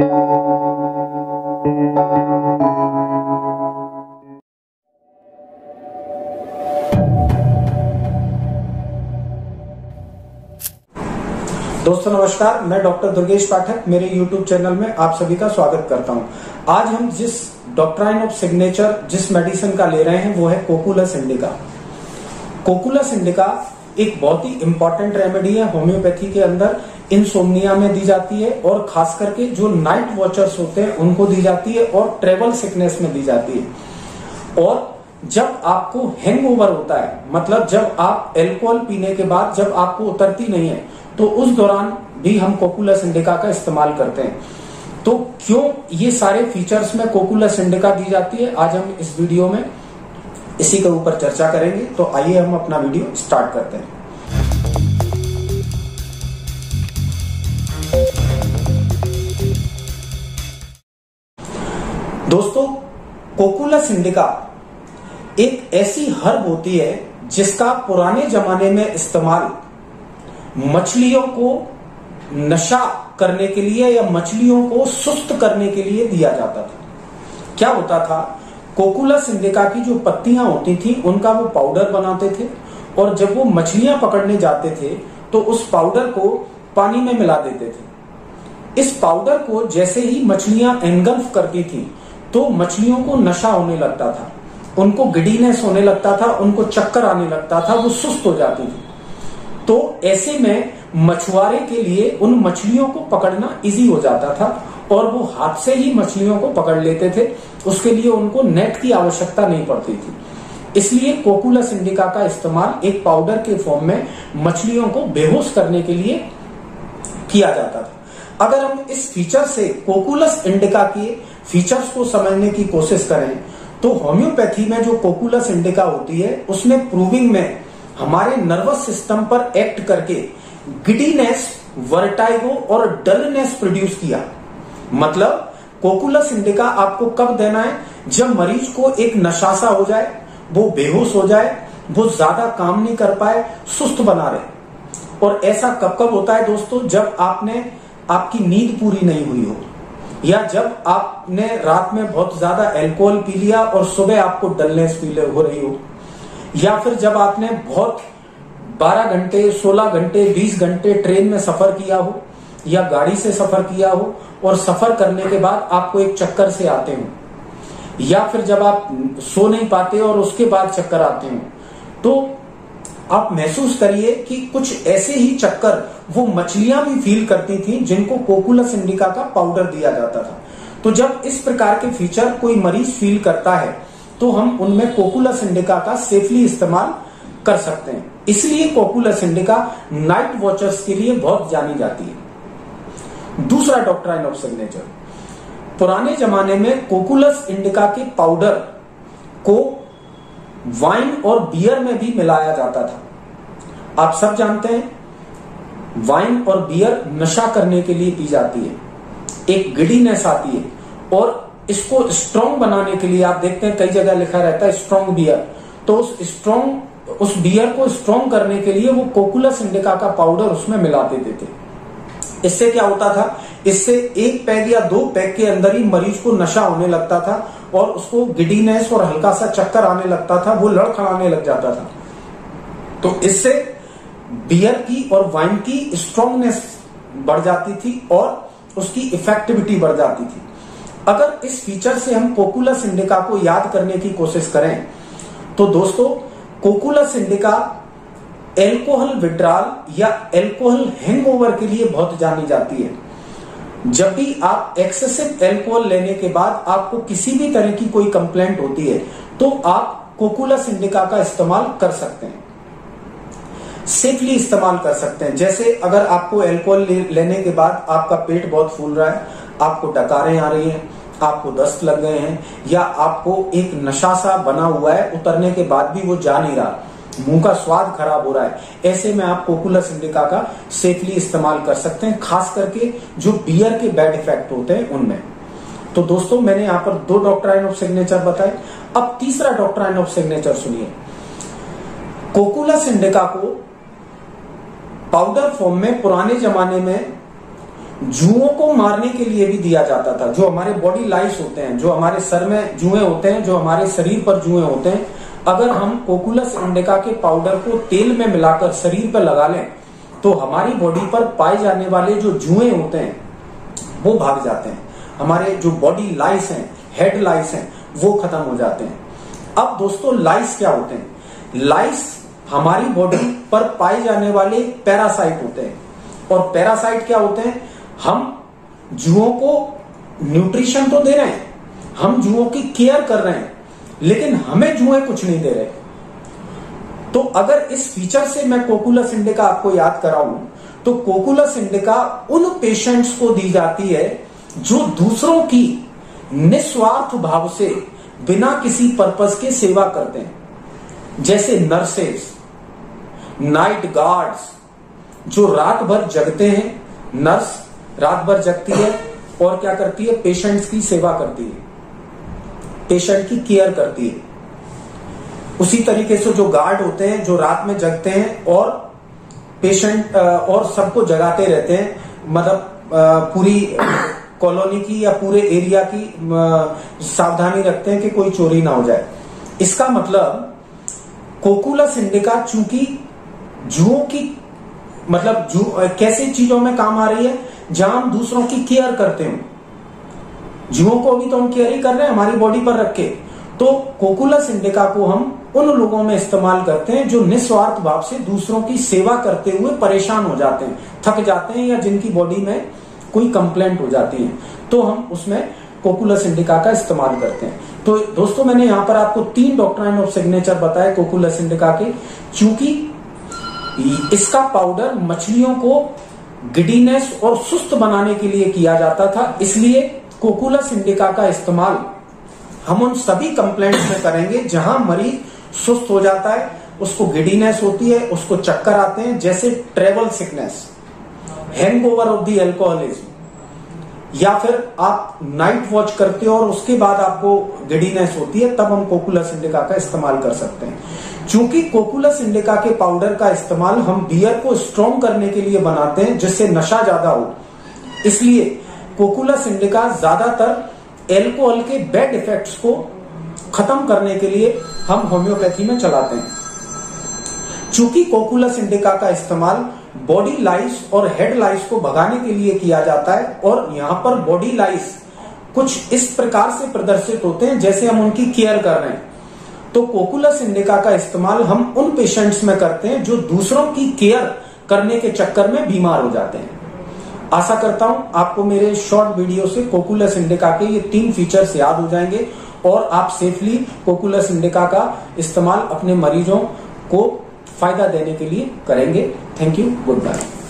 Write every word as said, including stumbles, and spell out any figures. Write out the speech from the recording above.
दोस्तों नमस्कार, मैं डॉक्टर दुर्गेश पाठक मेरे यूट्यूब चैनल में आप सभी का स्वागत करता हूं। आज हम जिस डॉक्ट्राइन ऑफ सिग्नेचर जिस मेडिसिन का ले रहे हैं वो है कोकुलस इंडिका। कोकुलस इंडिका एक बहुत ही इंपॉर्टेंट रेमेडी है होम्योपैथी के अंदर। इंसोम्निया में दी जाती है और खास करके जो नाइट वॉचर्स होते हैं उनको दी जाती है और ट्रेवल सिकनेस में दी जाती है। और जब आपको हैंगओवर होता है, मतलब जब आप अल्कोहल पीने के बाद जब आपको उतरती नहीं है, तो उस दौरान भी हम कोकुलस इंडिका का इस्तेमाल करते हैं। तो क्यों ये सारे फीचर्स में कोकुलस इंडिका दी जाती है, आज हम इस वीडियो में इसी के ऊपर चर्चा करेंगे। तो आइए हम अपना वीडियो स्टार्ट करते हैं। दोस्तों, कोकुलस इंडिका एक ऐसी हर्ब होती है जिसका पुराने जमाने में इस्तेमाल मछलियों को नशा करने के लिए या मछलियों को सुस्त करने के लिए दिया जाता था। क्या होता था, कोकुलस इंडिका की जो पत्तियां होती थी उनका वो पाउडर बनाते थे और जब वो मछलियां पकड़ने जाते थे तो उस पाउडर को पानी में मिला देते थे। इस पाउडर को जैसे ही मछलियां एनगल्फ करती थी तो मछलियों को नशा होने लगता था, उनको गिडीनेस होने लगता था, उनको चक्कर आने लगता था, वो सुस्त हो जाती थी। तो ऐसे में मछुआरे के लिए उन मछलियों को पकड़ना इजी हो जाता था और वो हाथ से ही मछलियों को पकड़ लेते थे। उसके लिए उनको नेट की आवश्यकता नहीं पड़ती थी। इसलिए कोकुलस इंडिका का इस्तेमाल एक पाउडर के फॉर्म में मछलियों को बेहोश करने के लिए किया जाता था। अगर हम इस फीचर से कोकुलस इंडिका के फीचर्स को समझने की कोशिश करें तो होम्योपैथी में जो कोकुलस इंडिका होती है उसमें प्रूविंग में हमारे नर्वस सिस्टम पर एक्ट करके गिडीनेस, वर्टाइगो और डलनेस प्रोड्यूस किया। मतलब कोकुलस इंडिका आपको कब देना है, जब मरीज को एक नशा सा हो जाए, वो बेहोश हो जाए, वो ज्यादा काम नहीं कर पाए, सुस्त बना रहे। और ऐसा कब कब होता है दोस्तों, जब आपने आपकी नींद पूरी नहीं हुई हो, या जब आपने रात में बहुत ज्यादा अल्कोहल पी लिया और सुबह आपको डलनेस फील हो रही हो, या फिर जब आपने बहुत बारह घंटे, सोलह घंटे, बीस घंटे ट्रेन में सफर किया हो या गाड़ी से सफर किया हो और सफर करने के बाद आपको एक चक्कर से आते हो, या फिर जब आप सो नहीं पाते और उसके बाद चक्कर आते हो, तो आप महसूस करिए कि कुछ ऐसे ही चक्कर वो मछलियां भी फील करती थी जिनको कोकुलस इंडिका का पाउडर दिया जाता था। तो जब इस प्रकार के फीचर कोई मरीज फील करता है तो हम उनमें कोकुलस इंडिका का सेफली इस्तेमाल कर सकते हैं। इसलिए कोकुलस इंडिका नाइट वॉचर्स के लिए बहुत जानी जाती है। दूसरा डॉक्ट्राइन ऑफ सिग्नेचर, पुराने जमाने में कोकुलस इंडिका के पाउडर को वाइन और बियर में भी मिलाया जाता था। आप सब जानते हैं वाइन और बियर नशा करने के लिए पी जाती है, एक गिडीनेस आती है और इसको स्ट्रॉन्ग बनाने के लिए आप देखते हैं कई जगह लिखा रहता है स्ट्रॉन्ग बियर। तो उस स्ट्रॉन्ग उस बियर को स्ट्रॉन्ग करने के लिए वो कोकुलस इंडिका का पाउडर उसमें मिला देते थे। इससे क्या होता था, इससे एक पैग या दो पैग के अंदर ही मरीज को नशा होने लगता था और उसको गिडीनेस और हल्का सा चक्कर आने लगता था, वो लड़खड़ाने लग जाता था। तो इससे बियर की और वाइन की स्ट्रॉन्गनेस बढ़ जाती थी और उसकी इफेक्टिविटी बढ़ जाती थी। अगर इस फीचर से हम कोकुलस इंडिका को याद करने की कोशिश करें तो दोस्तों, कोकुलस इंडिका एल्कोहल विड्रॉल या एल्कोहल हैंगओवर के लिए बहुत जानी जाती है। जब भी आप एक्सेसिव एल्कोहल लेने के बाद आपको किसी भी तरह की कोई कंप्लेंट होती है तो आप कोकुलस इंडिका का इस्तेमाल कर सकते हैं, सेफली इस्तेमाल कर सकते हैं। जैसे अगर आपको अल्कोहल ले, लेने के बाद आपका पेट बहुत फूल रहा है, आपको डकारें आ रही हैं, आपको दस्त लग गए हैं, या आपको एक नशा सा बना हुआ है, उतरने के बाद भी वो जा नहीं रहा, मुंह का स्वाद खराब हो रहा है, ऐसे में आप कोकुलस इंडिका का सेफली इस्तेमाल कर सकते हैं, खास करके जो बियर के बैड इफेक्ट होते हैं उनमें। तो दोस्तों, मैंने यहाँ पर दो डॉक्ट्राइन ऑफ सिग्नेचर बताए। अब तीसरा डॉक्ट्राइन ऑफ सिग्नेचर सुनिए। कोकुलस इंडिका को पाउडर फॉर्म में पुराने जमाने में जुओं को मारने के लिए भी दिया जाता था। जो हमारे बॉडी लाइस होते हैं, जो हमारे सर में जुएं होते हैं, जो हमारे शरीर पर जुएं होते हैं, अगर हम कोकुलस इंडिका के पाउडर को तेल में मिलाकर शरीर पर लगा लें तो हमारी बॉडी पर पाए जाने वाले जो जुएं होते हैं वो भाग जाते हैं। हमारे जो बॉडी लाइस हैं, हेड लाइस हैं, वो खत्म हो जाते हैं। अब दोस्तों लाइस क्या होते हैं? लाइस हमारी बॉडी पर पाए जाने वाले पैरासाइट होते हैं। और पैरासाइट क्या होते हैं? हम जुओं को न्यूट्रिशन तो दे रहे हैं, हम जुओं की केयर कर रहे हैं, लेकिन हमें जुएं कुछ नहीं दे रहे। तो अगर इस फीचर से मैं कोकुलस इंडिका आपको याद कराऊं तो कोकुलस इंडिका उन पेशेंट्स को दी जाती है जो दूसरों की निस्वार्थ भाव से बिना किसी पर्पस के सेवा करते हैं। जैसे नर्सेस, नाइट गार्ड्स, जो रात भर जगते हैं। नर्स रात भर जगती है और क्या करती है? पेशेंट्स की सेवा करती है, पेशेंट की केयर करती है। उसी तरीके से जो गार्ड होते हैं जो रात में जगते हैं और पेशेंट और सबको जगाते रहते हैं, मतलब पूरी कॉलोनी की या पूरे एरिया की सावधानी रखते हैं कि कोई चोरी ना हो जाए। इसका मतलब कोकुलस इंडिका चूंकि जुओं की मतलब जू कैसी चीजों में काम आ रही है जहां हम दूसरों की केयर करते हैं। जुओं को भी तो हम केयर ही कर रहे हैं हमारी बॉडी पर रख के। तो कोकुलस इंडिका को हम उन लोगों में इस्तेमाल करते हैं जो निस्वार्थ भाव से दूसरों की सेवा करते हुए परेशान हो जाते हैं, थक जाते हैं, या जिनकी बॉडी में कोई कंप्लेंट हो जाती है, तो हम उसमें कोकुलस इंडिका का इस्तेमाल करते हैं। तो दोस्तों मैंने यहां पर आपको तीन डॉक्ट्राइन ऑफ सिग्नेचर बताए कोकुलस इंडिका के। चूंकि इसका पाउडर मछलियों को गिडीनेस और सुस्त बनाने के लिए किया जाता था, इसलिए कोकुलस इंडिका का इस्तेमाल हम उन सभी कंप्लेंट्स में करेंगे जहां मरीज सुस्त हो जाता है, उसको गिडीनेस होती है, उसको चक्कर आते हैं, जैसे travel sickness, hangover of the alcoholism, या फिर आप नाइट वॉच करते हो और उसके बाद आपको गिडीनेस होती है, तब हम कोकुलस इंडिका का इस्तेमाल कर सकते हैं। चूंकि कोकुलस इंडिका के पाउडर का इस्तेमाल हम बियर को स्ट्रॉन्ग करने के लिए बनाते हैं जिससे नशा ज्यादा हो, इसलिए कोकुलस इंडिका ज्यादातर एल्कोहल के बैड इफेक्ट्स को खत्म करने के लिए हम होम्योपैथी में चलाते हैं। चूंकि कोकुलस इंडिका का इस्तेमाल बॉडी लाइस और हेड लाइस को भगाने के लिए किया जाता है, और यहां पर बॉडी लाइस कुछ इस प्रकार से प्रदर्शित होते हैं जैसे हम उनकी केयर कर रहे हैं। तो कोकुलस इंडिका का इस्तेमाल हम उन पेशेंट्स में करते हैं जो दूसरों की केयर करने के चक्कर में बीमार हो जाते हैं। आशा करता हूं आपको मेरे शॉर्ट वीडियो से कोकुलस इंडिका के ये तीन फीचर्स याद हो जाएंगे और आप सेफली कोकुलस इंडिका का इस्तेमाल अपने मरीजों को फायदा देने के लिए करेंगे। Thank you, good bye.